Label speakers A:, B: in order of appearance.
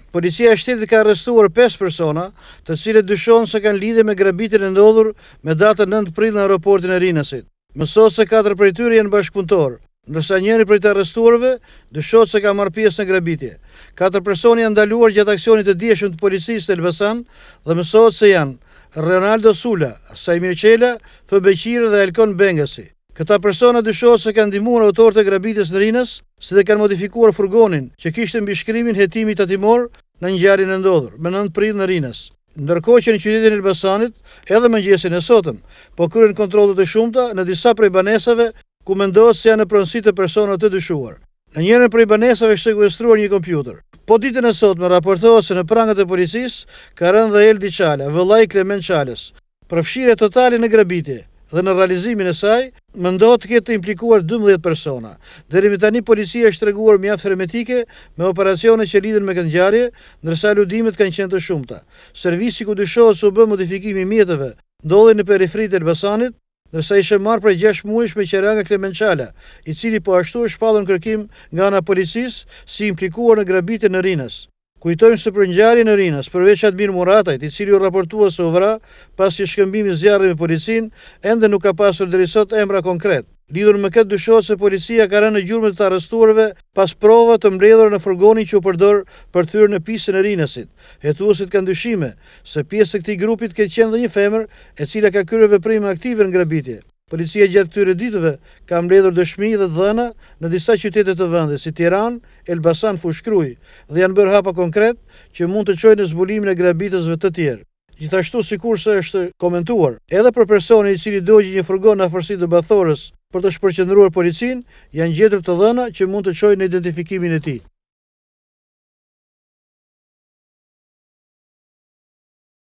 A: Policia e shtetit ka arrestuar 5 persona, të cilët dyshohen se kanë lidhje me grabitjen e ndodhur me datën 9 prill në aeroportin e Rinasit. Mësohet se 4 prej tyre janë bashkëpunëtorë, ndërsa njëri prej të arrestuarve dyshohet se ka marrë pjesë në grabitje. 4 persona janë ndaluar gjatë aksionit të dieshëm të policisë në Elbasan dhe mësohet se janë Ronaldo Sula, Sajmir Qela, Fëbeqir dhe Elkon Bengasi. Këta persona dyshohet se kanë ndihmuar autorët e grabitjes në Rinas, si dhe kanë modifikuar furgonin që kishte mbi shkrimin hetimi tatimor në ngjarjen e ndodhur me 9 prill në Rinas. Ndërkohë që në qytetin e Elbasanit, edhe mëngjesin e sotëm, po kryen kontrolle të shumta në disa prej banesave ku mendohet se janë në pronësi të personave të dyshuar. Në njërin prej banesave është sekuestruar një kompjuter. Po ditën e sotme raportohet se në prangët e policisë ka rënë dhe Eldi Çala, vëllai i Klement Çalës. Përfshirje totale në grabitje dhe në realizimin e saj mendohet të ketë implikuar 12 persona. Deri më tani policia është treguar mjaft hermetike me operacione që lidhen me këtë ngjarje, ndërsa aludimet kanë qenë të shumta. Servisi ku dyshohet se u bë modifikimi i mjeteve ndodhi në periferitë e Elbasanit, ndërsa ishte marrë prej 6 muajsh me qerange Klement Çala, i cili po ashtu është shpallur në kërkim nga ana policisë si implikuar në grabitje në Rinas. Kujtojmë se për ngjarjen në Rinas, përveç Admir Muratajt, i cili u raportua se u vra pasi shkëmbimit zjarri me policinë, ende nuk ka pasur deri sot emra konkret. Lidhur me këtë dyshohet se policia ka rënë në gjurmë të arrestuarve pas provave të mbledhura në furgonin që u përdor për thyrën në pistën e Rinasit. Hetuesit kanë dyshime se pjesë e këtij grupit ka qenë dhe një femër e cila ka kryer veprime aktive në grabitje. Policia gjatë këtyre ditëve ka mbledhur dëshmi dhe dhëna në disa qytete të vendit, si Tiranë, Elbasan, Fushkruj, dhe janë bërë hapa konkret që mund të çojnë në zbulimin e grabitësve të tjerë. Gjithashtu, sikurse është komentuar, edhe për personin i cili dogji një furgon në afërsi të Bathorës për të shpërqendruar policinë, janë gjetur të dhëna që mund të çojnë në identifikimin e tij.